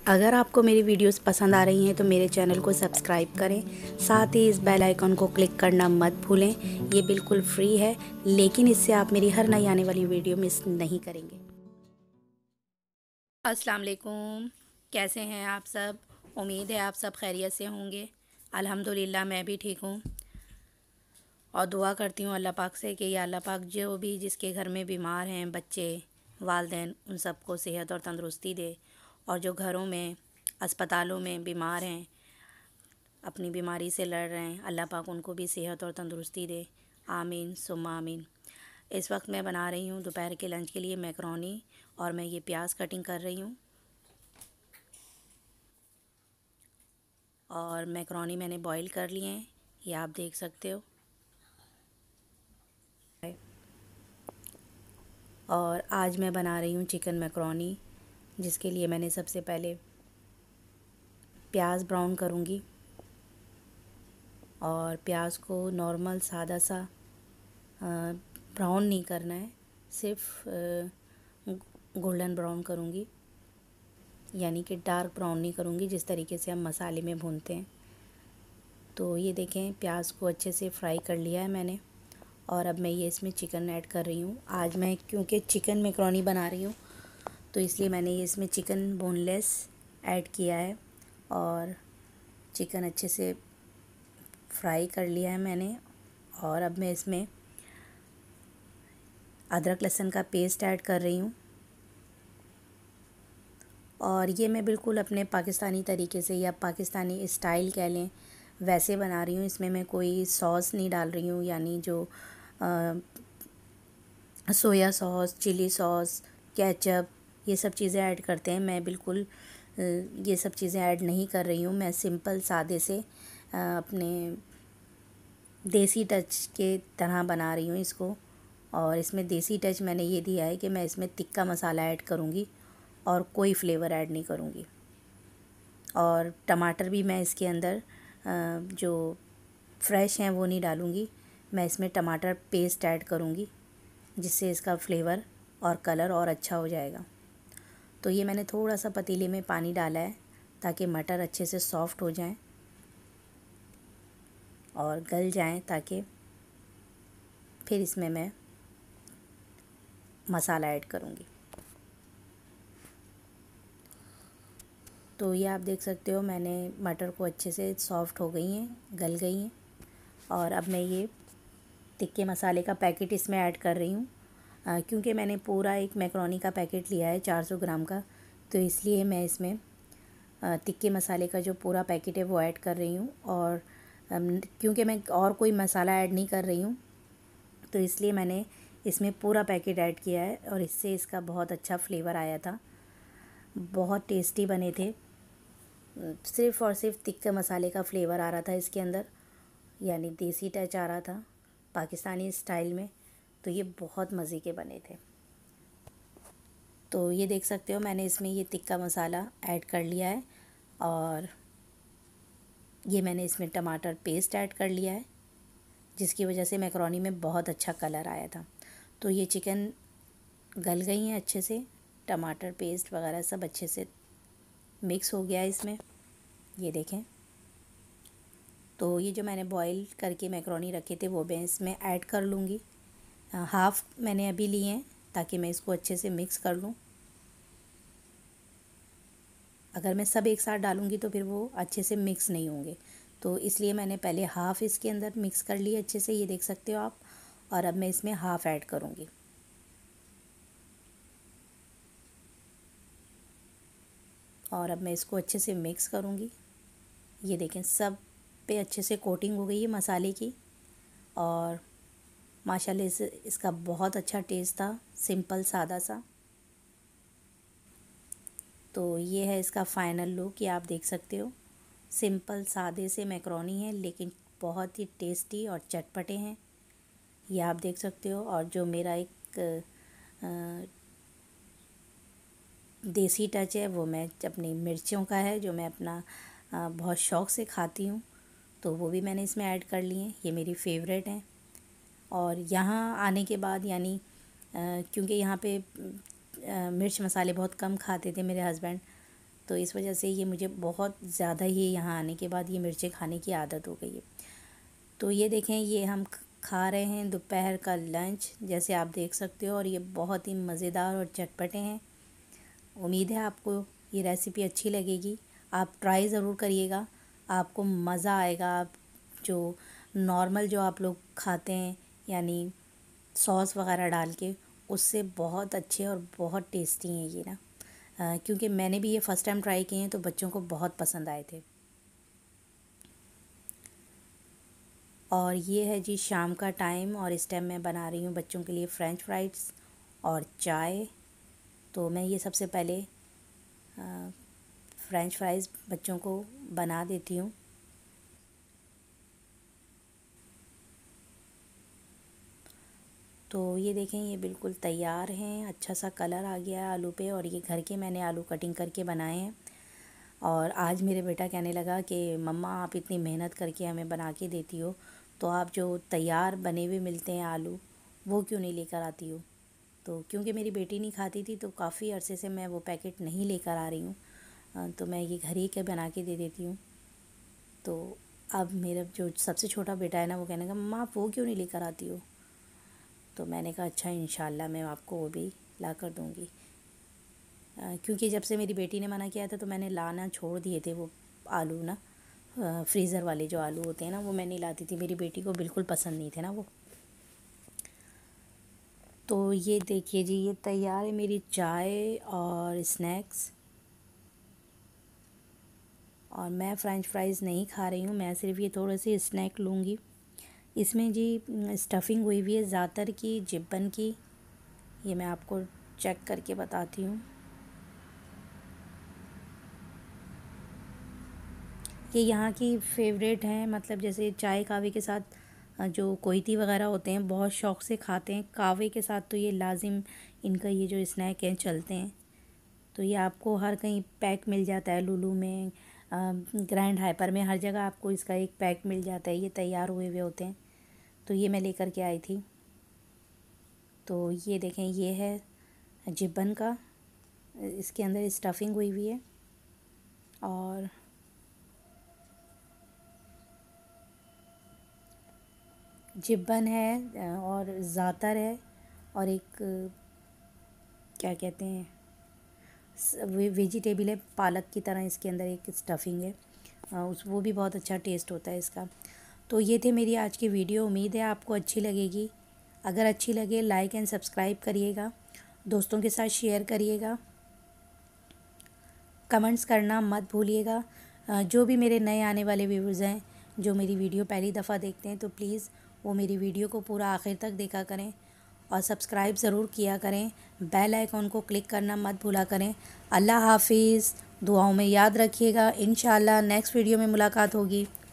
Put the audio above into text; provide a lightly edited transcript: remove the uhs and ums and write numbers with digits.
अगर आपको मेरी वीडियोस पसंद आ रही हैं तो मेरे चैनल को सब्सक्राइब करें, साथ ही इस बेल आइकन को क्लिक करना मत भूलें। ये बिल्कुल फ्री है, लेकिन इससे आप मेरी हर नई आने वाली वीडियो मिस नहीं करेंगे। अस्सलाम वालेकुम, कैसे हैं आप सब? उम्मीद है आप सब खैरियत से होंगे। अल्हम्दुलिल्लाह मैं भी ठीक हूँ और दुआ करती हूँ अल्लाह पाक से कि या अल्लाह पाक जो भी जिसके घर में बीमार हैं, बच्चे, वालिदैन, उन सबको सेहत और तंदुरुस्ती दे। और जो घरों में, अस्पतालों में बीमार हैं, अपनी बीमारी से लड़ रहे हैं, अल्लाह पाक उनको भी सेहत और तंदुरुस्ती दे। आमीन सुम्मा आमीन। इस वक्त मैं बना रही हूँ दोपहर के लंच के लिए मैकरोनी, और मैं ये प्याज कटिंग कर रही हूँ। और मैकरोनी मैंने बॉईल कर लिए हैं, ये आप देख सकते हो। और आज मैं बना रही हूँ चिकन मैकरोनी, जिसके लिए मैंने सबसे पहले प्याज ब्राउन करूँगी। और प्याज को नॉर्मल सादा सा ब्राउन नहीं करना है, सिर्फ गोल्डन ब्राउन करूँगी, यानी कि डार्क ब्राउन नहीं करूँगी जिस तरीके से हम मसाले में भूनते हैं। तो ये देखें, प्याज को अच्छे से फ्राई कर लिया है मैंने। और अब मैं ये इसमें चिकन ऐड कर रही हूँ। आज मैं क्योंकि चिकन मैकरोनी बना रही हूँ तो इसलिए मैंने ये इसमें चिकन बोनलेस ऐड किया है। और चिकन अच्छे से फ्राई कर लिया है मैंने। और अब मैं इसमें अदरक लहसुन का पेस्ट ऐड कर रही हूँ। और ये मैं बिल्कुल अपने पाकिस्तानी तरीके से, या पाकिस्तानी स्टाइल कह लें, वैसे बना रही हूँ। इसमें मैं कोई सॉस नहीं डाल रही हूँ, यानी जो soya sauce, chilli sauce, ketchup, ये सब चीज़ें ऐड करते हैं, मैं बिल्कुल ये सब चीज़ें ऐड नहीं कर रही हूँ। मैं सिंपल सादे से अपने देसी टच के तरह बना रही हूँ इसको। और इसमें देसी टच मैंने ये दिया है कि मैं इसमें तिक्का मसाला ऐड करूँगी और कोई फ्लेवर ऐड नहीं करूँगी। और टमाटर भी मैं इसके अंदर जो फ्रेश हैं वो नहीं डालूँगी, मैं इसमें टमाटर पेस्ट ऐड करूँगी, जिससे इसका फ्लेवर और कलर और अच्छा हो जाएगा। तो ये मैंने थोड़ा सा पतीले में पानी डाला है ताकि मटर अच्छे से सॉफ़्ट हो जाएं और गल जाएं, ताकि फिर इसमें मैं मसाला ऐड करूँगी। तो ये आप देख सकते हो, मैंने मटर को अच्छे से सॉफ़्ट हो गई हैं, गल गई हैं। और अब मैं ये टिक्के मसाले का पैकेट इसमें ऐड कर रही हूँ। क्योंकि मैंने पूरा एक मैकरोनी का पैकेट लिया है 400 ग्राम का, तो इसलिए मैं इसमें टिक्के मसाले का जो पूरा पैकेट है वो ऐड कर रही हूँ। और क्योंकि मैं और कोई मसाला ऐड नहीं कर रही हूँ, तो इसलिए मैंने इसमें पूरा पैकेट ऐड किया है। और इससे इसका बहुत अच्छा फ्लेवर आया था, बहुत टेस्टी बने थे। सिर्फ़ और सिर्फ टिक्का मसाले का फ्लेवर आ रहा था इसके अंदर, यानी देसी टच आ रहा था पाकिस्तानी स्टाइल में। तो ये बहुत मज़े के बने थे। तो ये देख सकते हो, मैंने इसमें ये टिक्का मसाला ऐड कर लिया है। और ये मैंने इसमें टमाटर पेस्ट ऐड कर लिया है, जिसकी वजह से मैकरोनी में बहुत अच्छा कलर आया था। तो ये चिकन गल गई हैं अच्छे से, टमाटर पेस्ट वगैरह सब अच्छे से मिक्स हो गया है इसमें, ये देखें। तो ये जो मैंने बॉईल करके मैकरोनी रखे थे वो मैं इसमें ऐड कर लूँगी। हाफ़ मैंने अभी लिए हैं ताकि मैं इसको अच्छे से मिक्स कर लूँ। अगर मैं सब एक साथ डालूँगी तो फिर वो अच्छे से मिक्स नहीं होंगे, तो इसलिए मैंने पहले हाफ़ इसके अंदर मिक्स कर लिए अच्छे से, ये देख सकते हो आप। और अब मैं इसमें हाफ़ ऐड करूँगी। और अब मैं इसको अच्छे से मिक्स करूँगी। ये देखें, सब पे अच्छे से कोटिंग हो गई है मसाले की। और माशाल्लाह से इसका बहुत अच्छा टेस्ट था, सिंपल सादा सा। तो ये है इसका फ़ाइनल लुक, ये आप देख सकते हो। सिंपल सादे से मैकरोनी है, लेकिन बहुत ही टेस्टी और चटपटे हैं, ये आप देख सकते हो। और जो मेरा एक देसी टच है वो मैं अपनी मिर्चों का है, जो मैं अपना बहुत शौक़ से खाती हूँ, तो वो भी मैंने इसमें ऐड कर लिए हैं। ये मेरी फ़ेवरेट हैं। और यहाँ आने के बाद, यानी क्योंकि यहाँ पे मिर्च मसाले बहुत कम खाते थे मेरे हस्बैंड, तो इस वजह से ये मुझे बहुत ज़्यादा ही यहाँ आने के बाद ये मिर्चें खाने की आदत हो गई है। तो ये देखें, ये हम खा रहे हैं दोपहर का लंच, जैसे आप देख सकते हो, और ये बहुत ही मज़ेदार और चटपटे हैं। उम्मीद है आपको ये रेसिपी अच्छी लगेगी। आप ट्राई ज़रूर करिएगा, आपको मज़ा आएगा। आप जो नॉर्मल जो आप लोग खाते हैं यानी सॉस वगैरह डाल के, उससे बहुत अच्छे और बहुत टेस्टी हैं ये ना। क्योंकि मैंने भी ये फ़र्स्ट टाइम ट्राई किए हैं तो बच्चों को बहुत पसंद आए थे। और ये है जी शाम का टाइम, और इस टाइम मैं बना रही हूँ बच्चों के लिए फ़्रेंच फ्राइज़ और चाय। तो मैं ये सबसे पहले फ़्रेंच फ्राइज़ बच्चों को बना देती हूँ। तो ये देखें, ये बिल्कुल तैयार हैं, अच्छा सा कलर आ गया है आलू पे, और ये घर के मैंने आलू कटिंग करके बनाए हैं। और आज मेरे बेटा कहने लगा कि मम्मा आप इतनी मेहनत करके हमें बना के देती हो, तो आप जो तैयार बने हुए मिलते हैं आलू, वो क्यों नहीं लेकर आती हो। तो क्योंकि मेरी बेटी नहीं खाती थी तो काफ़ी अरसे से मैं वो पैकेट नहीं लेकर आ रही हूँ, तो मैं ये घर ही के बना के दे देती हूँ। तो अब मेरा जो सबसे छोटा बेटा है ना, वो कहने लगा मम्मा आप वो क्यों नहीं लेकर आती हो। तो मैंने कहा अच्छा इंशाल्लाह मैं आपको वो भी ला कर दूँगी। क्योंकि जब से मेरी बेटी ने मना किया था तो मैंने लाना छोड़ दिए थे वो आलू ना। फ्रीज़र वाले जो आलू होते हैं ना, वो मैं नहीं लाती थी, मेरी बेटी को बिल्कुल पसंद नहीं थे ना वो। तो ये देखिए जी, ये तैयार है मेरी चाय और स्नैक्स। और मैं फ़्रेंच फ्राइज़ नहीं खा रही हूँ, मैं सिर्फ ये थोड़े से स्नैक लूँगी। इसमें जी स्टफ़िंग हुई हुई है ज़्यादातर की, जिब्बन की। ये मैं आपको चेक करके बताती हूँ। ये यहाँ की फेवरेट हैं, मतलब जैसे चाय कावे के साथ जो कोयती वगैरह होते हैं बहुत शौक़ से खाते हैं। कावे के साथ तो ये लाजिम इनका ये जो स्नैक हैं चलते हैं। तो ये आपको हर कहीं पैक मिल जाता है, लुलु में, ग्रैंड हाइपर में, हर जगह आपको इसका एक पैक मिल जाता है। ये तैयार हुए हुए होते हैं। तो ये मैं लेकर के आई थी। तो ये देखें, ये है जिब्बन का, इसके अंदर स्टफ़िंग हुई हुई है, और जिब्बन है और ज़ातर है, और एक क्या कहते हैं वेजिटेबल है, पालक की तरह इसके अंदर एक स्टफ़िंग है, उस वो भी बहुत अच्छा टेस्ट होता है इसका। तो ये थे मेरी आज की वीडियो, उम्मीद है आपको अच्छी लगेगी। अगर अच्छी लगे लाइक एंड सब्सक्राइब करिएगा, दोस्तों के साथ शेयर करिएगा, कमेंट्स करना मत भूलिएगा। जो भी मेरे नए आने वाले व्यूअर्स हैं जो मेरी वीडियो पहली दफ़ा देखते हैं, तो प्लीज़ वो मेरी वीडियो को पूरा आखिर तक देखा करें और सब्सक्राइब ज़रूर किया करें। बेल आइकॉन को क्लिक करना मत भूला करें। अल्लाह हाफिज़, दुआओं में याद रखिएगा। इंशाअल्लाह नेक्स्ट वीडियो में मुलाकात होगी।